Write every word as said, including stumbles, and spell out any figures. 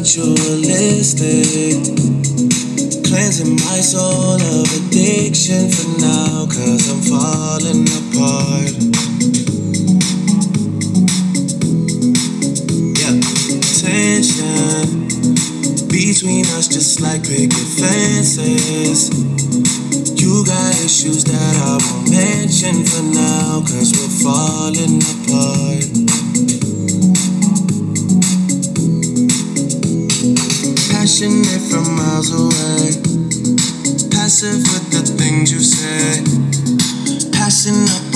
ritualistic, cleansing my soul of addiction for now, cause I'm falling apart. Yeah, tension between us just like picket fences. You got issues that I won't mention for now, cause we're falling apart. Passionate from miles away, passive with the things you say, passing up